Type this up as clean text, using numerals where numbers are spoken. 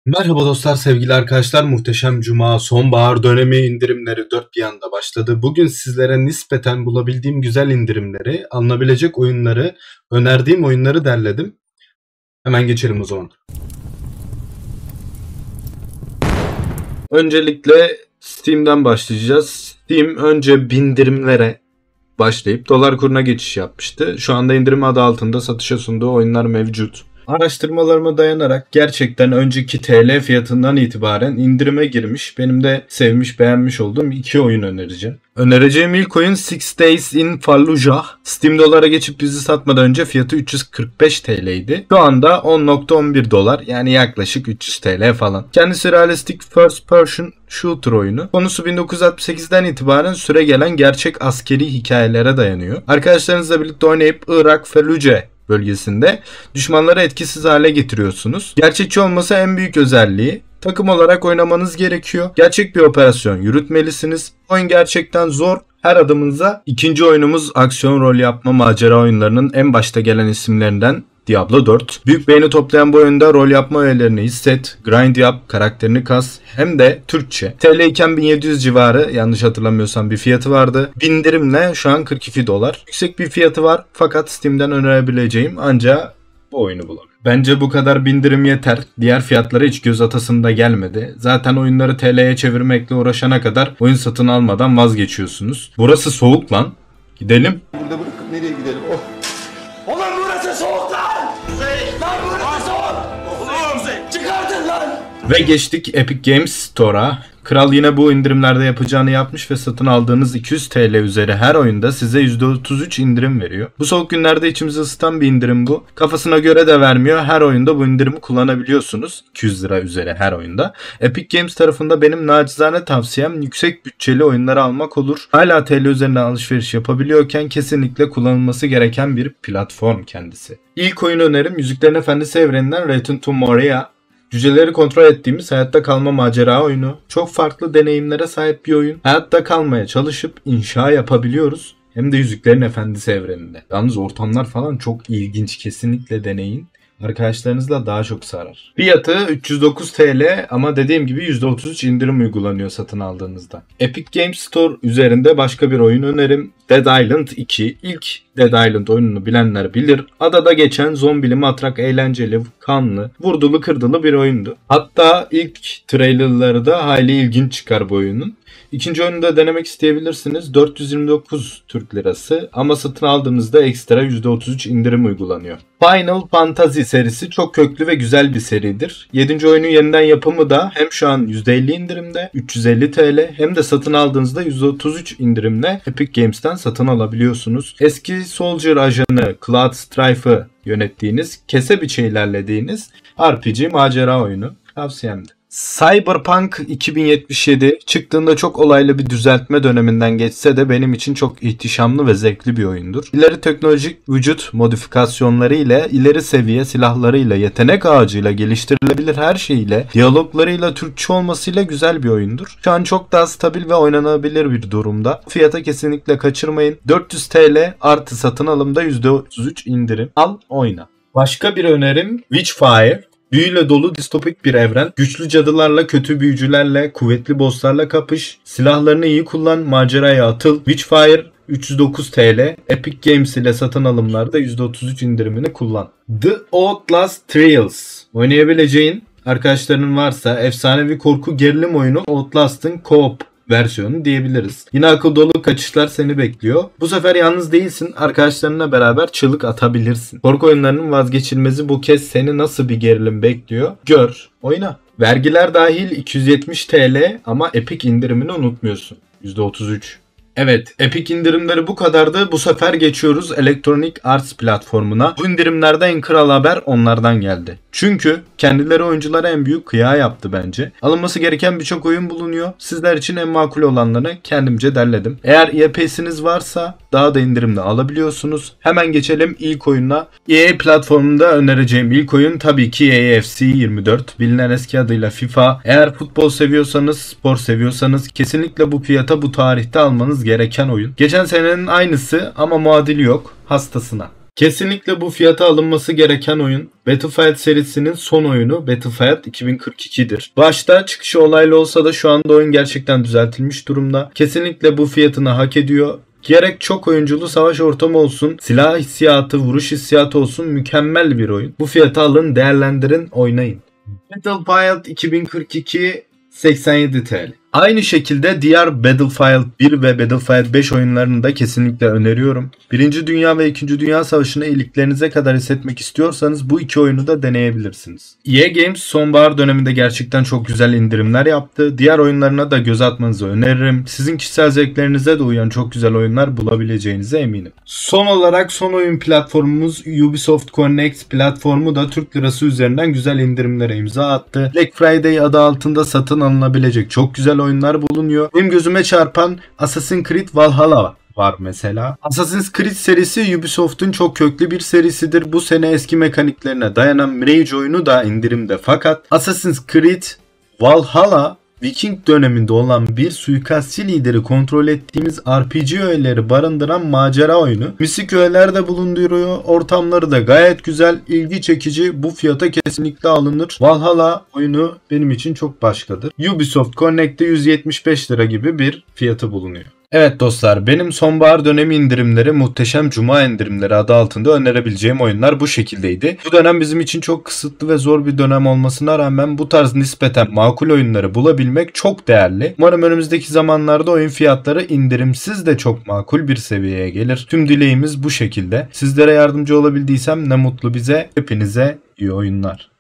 Merhaba dostlar, sevgili arkadaşlar. Muhteşem Cuma, sonbahar dönemi indirimleri dört bir yanda başladı. Bugün sizlere nispeten bulabildiğim güzel indirimleri, alınabilecek oyunları, önerdiğim oyunları derledim. Hemen geçelim o zaman. Öncelikle Steam'den başlayacağız. Steam önce bindirimlere başlayıp dolar kuruna geçiş yapmıştı. Şu anda indirim adı altında satışa sunduğu oyunlar mevcut. Araştırmalarıma dayanarak gerçekten önceki TL fiyatından itibaren indirime girmiş, benim de sevmiş beğenmiş olduğum iki oyun önereceğim. Önereceğim ilk oyun Six Days in Fallujah. Steam dolara geçip bizi satmadan önce fiyatı 345 TL'ydi. Şu anda 10.11 dolar, yani yaklaşık 300 TL falan. Kendisi realistic first person shooter oyunu. Konusu 1968'den itibaren süregelen gerçek askeri hikayelere dayanıyor. Arkadaşlarınızla birlikte oynayıp Irak Fallujah bölgesinde düşmanları etkisiz hale getiriyorsunuz. Gerçekçi olması en büyük özelliği. Takım olarak oynamanız gerekiyor. Gerçek bir operasyon yürütmelisiniz. Oyun gerçekten zor. Her adımınıza. İkinci oyunumuz aksiyon rol yapma macera oyunlarının en başta gelen isimlerinden Diablo 4. Büyük beğeni toplayan bu oyunda rol yapma öğelerini hisset, grind yap, karakterini kas, hem de Türkçe. TL iken 1700 civarı, yanlış hatırlamıyorsam bir fiyatı vardı. Bindirimle şu an 42 dolar. Yüksek bir fiyatı var fakat Steam'den önerebileceğim ancak bu oyunu bulamıyorum. Bence bu kadar bindirim yeter. Diğer fiyatlara hiç göz atasım da gelmedi. Zaten oyunları TL'ye çevirmekle uğraşana kadar oyun satın almadan vazgeçiyorsunuz. Burası soğuk lan. Gidelim. Burada bırakıp nereye gidelim? Oh. Oğlum burası soğuk lan! Lan burası soğuk! Oğlum çıkartın lan! Ve geçtik Epic Games Store'a. Kral yine bu indirimlerde yapacağını yapmış ve satın aldığınız 200 TL üzeri her oyunda size %33 indirim veriyor. Bu soğuk günlerde içimizi ısıtan bir indirim bu. Kafasına göre de vermiyor. Her oyunda bu indirimi kullanabiliyorsunuz. 200 lira üzeri her oyunda. Epic Games tarafında benim nacizane tavsiyem yüksek bütçeli oyunları almak olur. Hala TL üzerinden alışveriş yapabiliyorken kesinlikle kullanılması gereken bir platform kendisi. İlk oyun önerim Yüzüklerin Efendisi evreninden Return to Moria. Cüceleri kontrol ettiğimiz hayatta kalma macera oyunu. Çok farklı deneyimlere sahip bir oyun. Hayatta kalmaya çalışıp inşa yapabiliyoruz. Hem de Yüzüklerin Efendisi evreninde. Yalnız ortamlar falan çok ilginç. Kesinlikle deneyin. Arkadaşlarınızla daha çok sarar. Fiyatı 309 TL ama dediğim gibi %33 indirim uygulanıyor satın aldığınızda. Epic Games Store üzerinde başka bir oyun önerim. Dead Island 2. İlk Dead Island oyununu bilenler bilir. Adada geçen zombili, matrak, eğlenceli, kanlı, vurdulu kırdılı bir oyundu. Hatta ilk trailerları da hayli ilginç çıkar bu oyunun. İkinci oyunu da denemek isteyebilirsiniz. 429 Türk Lirası ama satın aldığınızda ekstra %33 indirim uygulanıyor. Final Fantasy serisi çok köklü ve güzel bir seridir. 7. oyunun yeniden yapımı da hem şu an %50 indirimde 350 TL hem de satın aldığınızda %33 indirimle Epic Games'ten satın alabiliyorsunuz. Eski Soldier ajanı Cloud Strife'ı yönettiğiniz, kese biçe ilerlediğiniz RPG macera oyunu. Tavsiyemdi. Cyberpunk 2077 çıktığında çok olaylı bir düzeltme döneminden geçse de benim için çok ihtişamlı ve zevkli bir oyundur. İleri teknolojik vücut modifikasyonları ile, ileri seviye silahlarıyla, yetenek ağacıyla, geliştirilebilir her şeyiyle, diyaloglarıyla, Türkçe olmasıyla güzel bir oyundur. Şu an çok daha stabil ve oynanabilir bir durumda. Fiyata kesinlikle kaçırmayın. 400 TL artı satın alımda %33 indirim. Al oyna. Başka bir önerim Witchfire. Büyüyle dolu distopik bir evren. Güçlü cadılarla, kötü büyücülerle, kuvvetli bosslarla kapış. Silahlarını iyi kullan, maceraya atıl. Witchfire 309 TL. Epic Games ile satın alımlarda %33 indirimini kullan. The Outlast Trials. Oynayabileceğin, arkadaşlarının varsa, efsanevi korku gerilim oyunu Outlast'ın co-op versiyonu diyebiliriz. Yine akıl dolu kaçışlar seni bekliyor. Bu sefer yalnız değilsin. Arkadaşlarınla beraber çığlık atabilirsin. Korku oyunlarının vazgeçilmezi bu kez seni nasıl bir gerilim bekliyor? Gör, oyna. Vergiler dahil 270 TL ama Epic indirimini unutmuyorsun. %33. Evet, Epic indirimleri bu kadardı. Bu sefer geçiyoruz Electronic Arts platformuna. Bu indirimlerde en kral haber onlardan geldi. Çünkü kendileri oyunculara en büyük kıyağı yaptı bence. Alınması gereken birçok oyun bulunuyor. Sizler için en makul olanlarını kendimce derledim. Eğer EPS'iniz varsa daha da indirimle alabiliyorsunuz. Hemen geçelim ilk oyuna. EA platformunda önereceğim ilk oyun tabii ki EAFC 24. Bilinen eski adıyla FIFA. Eğer futbol seviyorsanız, spor seviyorsanız kesinlikle bu fiyata, bu tarihte almanız gereken oyun. Geçen senenin aynısı ama muadili yok. Hastasına. Kesinlikle bu fiyata alınması gereken oyun Battlefield serisinin son oyunu Battlefield 2042'dir. Başta çıkışı olaylı olsa da şu anda oyun gerçekten düzeltilmiş durumda. Kesinlikle bu fiyatını hak ediyor. Gerek çok oyunculu savaş ortamı olsun, silah hissiyatı, vuruş hissiyatı olsun, mükemmel bir oyun. Bu fiyatı alın, değerlendirin, oynayın. Battlefield 2042 87 TL. Aynı şekilde diğer Battlefield 1 ve Battlefield 5 oyunlarını da kesinlikle öneriyorum. 1. Dünya ve 2. Dünya Savaşı'nı iliklerinize kadar hissetmek istiyorsanız bu iki oyunu da deneyebilirsiniz. EA Games sonbahar döneminde gerçekten çok güzel indirimler yaptı. Diğer oyunlarına da göz atmanızı öneririm. Sizin kişisel zevklerinize de uyan çok güzel oyunlar bulabileceğinize eminim. Son olarak son oyun platformumuz Ubisoft Connect platformu da Türk lirası üzerinden güzel indirimlere imza attı. Black Friday adı altında satın alınabilecek çok güzel oyunlar bulunuyor. Benim gözüme çarpan Assassin's Creed Valhalla var mesela. Assassin's Creed serisi Ubisoft'un çok köklü bir serisidir. Bu sene eski mekaniklerine dayanan Mirage oyunu da indirimde. Fakat Assassin's Creed Valhalla Viking döneminde olan bir suikastçı lideri kontrol ettiğimiz RPG öğeleri barındıran macera oyunu. Mistik öğeler de bulunduruyor. Ortamları da gayet güzel, ilgi çekici. Bu fiyata kesinlikle alınır. Valhalla oyunu benim için çok başkadır. Ubisoft Connect'te 175 lira gibi bir fiyatı bulunuyor. Evet dostlar, benim sonbahar dönemi indirimleri, muhteşem cuma indirimleri adı altında önerebileceğim oyunlar bu şekildeydi. Bu dönem bizim için çok kısıtlı ve zor bir dönem olmasına rağmen bu tarz nispeten makul oyunları bulabilmek çok değerli. Umarım önümüzdeki zamanlarda oyun fiyatları indirimsiz de çok makul bir seviyeye gelir. Tüm dileğimiz bu şekilde. Sizlere yardımcı olabildiysem ne mutlu bize. Hepinize iyi oyunlar.